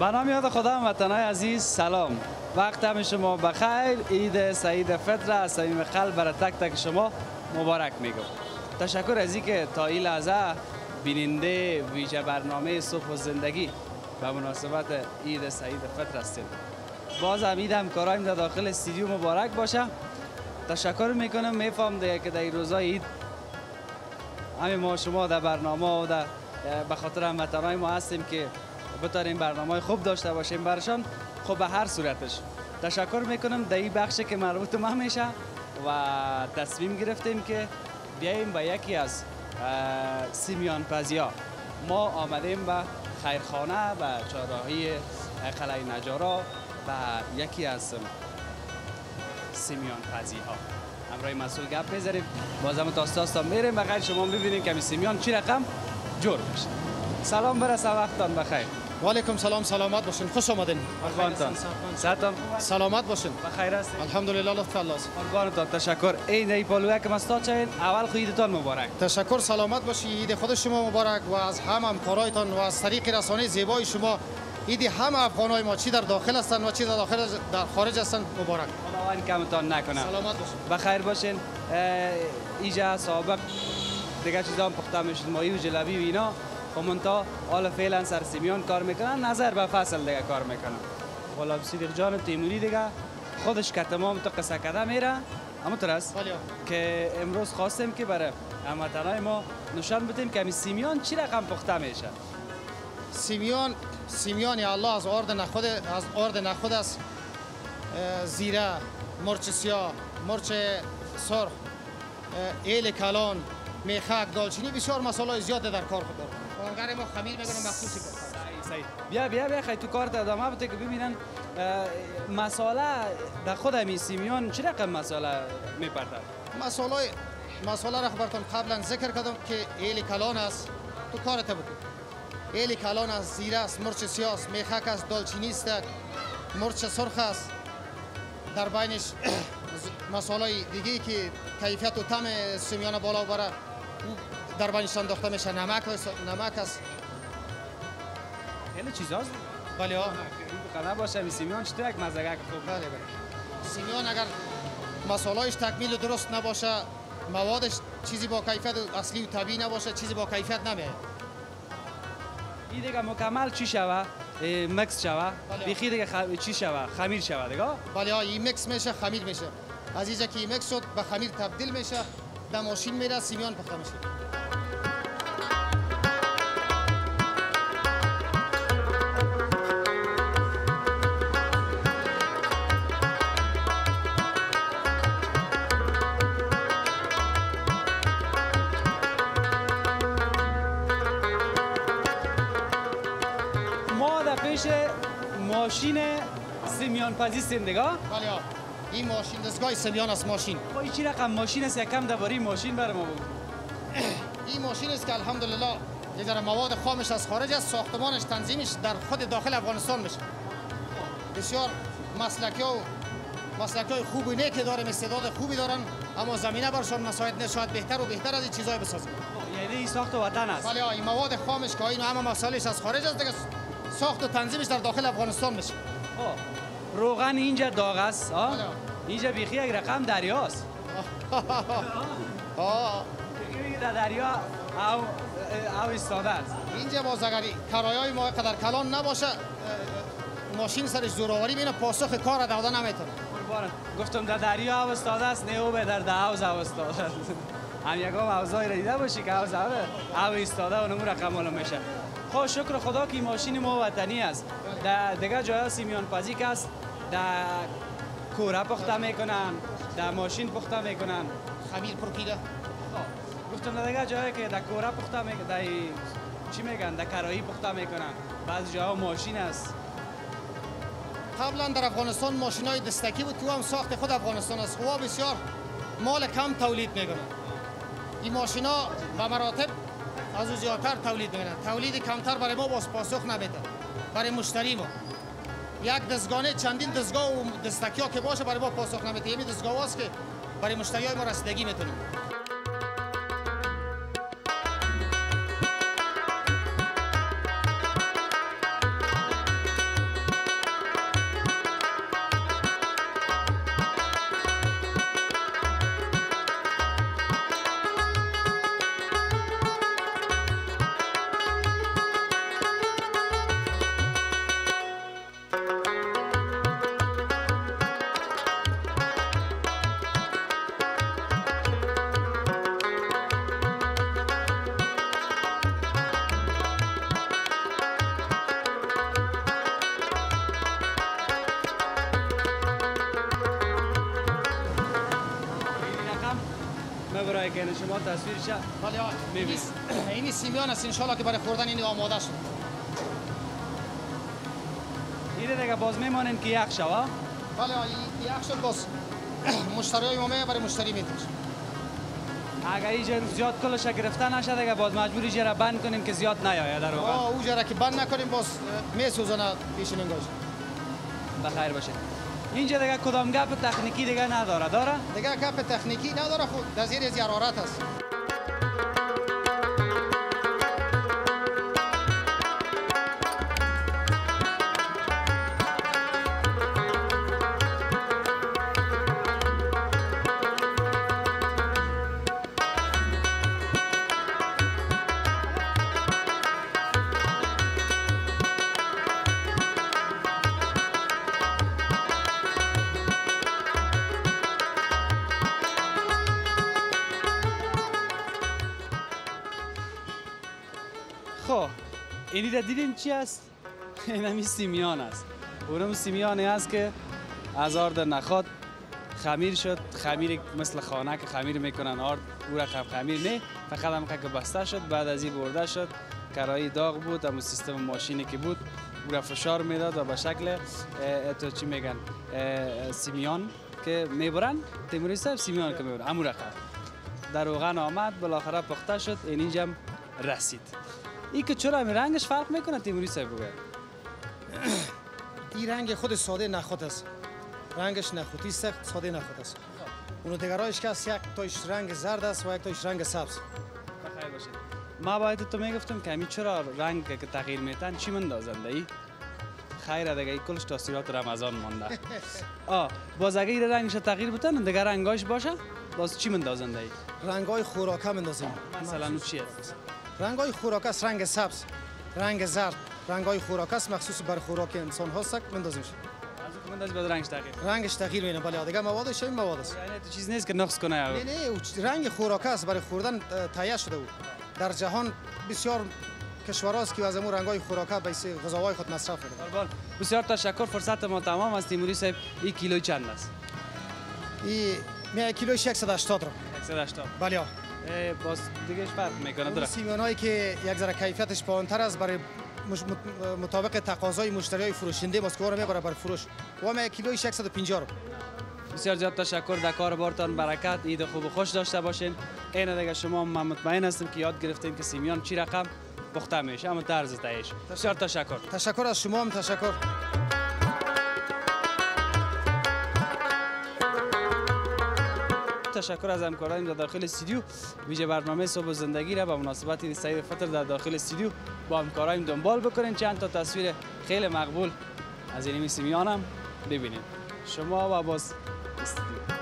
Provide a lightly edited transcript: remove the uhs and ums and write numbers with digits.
به نام یاد خدا هموطنان عزیز سلام. وقت همه شما بخیر. عید سعید فطر از صمیم قلب برای تک تک شما مبارک میگم. تشکر از اینکه تا این لحظه بیننده ویژه برنامه صبح و زندگی به مناسبت عید سعید فطر هستید. باز هم عید همکارایم در داخل استودیو مبارک باشه. تشکر میکنم. میفهم دیگه که در این روزای عید همه ما شما در برنامه و در به خاطر هموطنان ما هستیم که بتونیم برنامه خوب داشته باشیم برشان. خب به هر صورتش تشکر میکنم. در این بخشی که مربوط به ما میشه و تصمیم گرفتیم که بیاییم به یکی از سیمیان پزیا. ما آمدیم به خیرخانه و چهارراهی قلعه نجارا و یکی از سیمیان پزی ها همراه مسئول گپ میذاریم. بازم تا میریم بخیر شما ببینیم که سیمیان چی رقم جور بشه. سلام برسه وقتان بخیر. و علیکم سلام. سلامت باشین. خوش آمدین. قربانتان. صحتان سلامت باشین. بخیر هستید؟ الحمدلله لطف الله است. قربانتان. تشکر. عید پالویا که مستاد چین اول خو عیدتان مبارک. تشکر. سلامت باشی. عید خود شما مبارک و از همکارایتان و از طریق رسانه زیبای شما عید همه افغانای ما چی در داخل هستند و چی در خارج هستند مبارک. خداوند کمتان نکنه. سلامت باشین. بخیر باشین. ایجا سابق دیگه چیزا هم پخته میشد ماهی و جلبی و اینا. خمونتا حالا فعلا سر سیمیان کار میکنن. نظر به فصل دیگه کار میکنن. والا صدیق جان تیموری دیگه خودش که تمام تو قصه کده میره. اما است که امروز خواستیم که برای هموطنای ما نشان بدیم که سیمیان چی رقم پخته میشه. سیمیان یا الله از آرد نخود است. زیره، مرچ سیاه، مرچ سرخ، ایل کلان، میخک، دالچینی بسیار مسائل زیاد در کار خود دارد. کارگر ما خمیر میکنه مخصوصی کار. بیا خیلی تو کارت ادامه بده که ببینن مساله در خود همین سیمیان چه رقم مساله میپرتن. مساله را خبرتان قبلا ذکر کردم که ایل کلان است. تو کارت بکن. ایل کلان است، زیره است، مرچ سیاه است، میخک است، دالچینی است، مرچ سرخ است. در بینش مسائل دیگه که کیفیت و طعم سیمیان بالا بره در بینش انداخته میشه. نمک است. خیلی چیزاست. بله ها. قناه باشه سیمیان چطور یک مزگه خوب. بله. سیمیان اگر مسائلش تکمیل درست نباشه، موادش چیزی با کیفیت اصلی و طبیعی نباشه، چیزی با کیفیت نمیاد. این دیگه مکمل چی شوه؟ مکس شوه. بیخی دیگه چی شوه؟ خمیر شوه دیگه. بله ها. این مکس میشه، خمیر میشه. از اینجا که این مکس شد به خمیر تبدیل میشه، در ماشین میره سیمیان پخته میشه. ماشین سیمیان پزی سندگا. بله ها. این ماشین دستگاه سیمیان است. ماشین این چی رقم ماشین است؟ یکم درباره ماشین برام بگو. این ماشین است که الحمدلله یه ذره مواد خامش از خارج است. ساختمانش تنظیمش در خود داخل افغانستان میشه. بسیار مسلکی خوبی نه که داریم، استعداد خوبی دارن، اما زمینه برشان مساعد نشاید بهتر و بهتر از این چیزای بسازن. یعنی این ساخت وطن است. بله ها. این مواد خامش که این همه مسائلش از خارج است دیگه ساخت و تنظیمش در داخل افغانستان میشه. روغن اینجا داغ است. اینجا بیخی یک رقم دریاست. در دریا او ایستاده است. اینجا باز اگر کرایای ما قدر کلان نباشه ماشین سرش زوراوری بینه پاسخ کار داده نمیتونه. گفتم در دریا او ایستاده است، نه او به در حوض او ایستاده است. هم یکم حوضای را دیده باشی که حوض او ایستاده و نمو رقم معلوم میشه. خب شکر خدا که ماشین ما وطنی است. در دیگه جای سیمیان پزی که است در کوره پخته میکنن، در ماشین پخته میکنن. خمیر پرکیده. گفتم در دیگه جایی که در کوره پخته میکنن، در چی میگن در کراهی پخته میکنن. بعضی جاها ماشین است. قبلا در افغانستان ماشینای دستکی بود که هم ساخت خود افغانستان است. خب بسیار مال کم تولید میکنن. این ماشینا به مراتب از او زیادتر تولید میکنن. تولید کمتر برای ما باز پاسخ نمیده. برای مشتری ما یک دستگاه چندین دستگاه و دستکی ها که باشه برای ما پاسخ نمیده. این دستگاه است که برای مشتری های ما رسیدگی میتونیم. که شما تصویرش بله می‌بینید. این سیمیان است ان شاء الله که برای خوردن این آماده شد. این دیگه باز میمونن که یک شوا. بله یک شد باز مشتریای ما برای مشتری میتونن. اگر اینجا زیاد کلش گرفته نشه دیگه باز مجبور اینجا را بند کنیم که زیاد نیاید در واقع. اونجا را که بند نکنیم باز میسوزونه پیش منگاش. بخیر باشه. اینجا دیگه کدام گپ تکنیکی دیگه نداره داره؟ دیگه گپ تکنیکی نداره خود در زیر از حرارت است. خب اینی را دیدین چی است؟ این همی سیمیان است. اونم سیمیانی است که هزار در نخواد خمیر شد. خمیر مثل خانه که خمیر میکنن آرد او را خمیر نه فقط هم که بسته شد. بعد از این برده شد کرایی داغ بود اما سیستم ماشینی که بود او را فشار میداد و به شکل تو چی میگن سیمیان که میبرن تیموری صاحب سیمیان که میبرن همون رقم در روغن آمد بالاخره پخته شد. اینجا رسید. این که چرا همین رنگش فرق میکنه تیموری صاحب بگه؟ این رنگ خود ساده نخود است. رنگش نخودی است، ساده نخود است. اونو دیگرایش که است یک تایش رنگ زرد است و یک تایش رنگ سبز. بخیر باشید. ما باید تو میگفتم که همین چرا رنگ که تغییر میتن چی مندازنده ای؟ خیره دیگه کلش تاثیرات رمضان مونده. باز اگه این رنگش تغییر بتن دیگه رنگاش باشه باز چی مندازنده ای؟ رنگای خوراکه مندازیم. مثلا چی است؟ رنگای خوراک است، رنگ سبز، رنگ زرد، رنگای خوراک است مخصوص بر خوراک انسان هاست مندازیم. از اون منداز بعد رنگش تغییر. رنگش تغییر میکنه. بله دیگه موادش این مواد است. یعنی تو چیز نیست که نقص کنه. نه رنگ خوراک است برای خوردن تهیه شده بود. در جهان بسیار کشورهاست که از امور رنگای خوراکه به غذاهای خود مصرف میکنند. بسیار تشکر. فرصت ما تمام است. تیموری صاحب این کیلوی چند است؟ این کیلوی 180 را. 180. بله. باز دیگه فرق میکنه داره. سیمیانایی که یک ذره کیفیتش پایین‌تر است برای مطابق تقاضای مشتریای فروشنده ماست که میبره برای فروش. و ما کیلوی 150 رو. بسیار زیاد تشکر. در کار بارتان برکت. عید خوب و خوش داشته باشین. این دیگه شما من مطمئن هستم که یاد گرفتین که سیمیان چی رقم پخته میشه اما طرز تهیه‌اش. بسیار تشکر. تشکر از شما هم تشکر. تشکر از همکارانم در داخل استودیو. ویژه برنامه صبح زندگی را به مناسبت سعید فطر در داخل استودیو با همکارانم دنبال بکنین. چند تا تصویر خیلی مقبول از این سیمیان هم ببینید. شما و باز استودیو.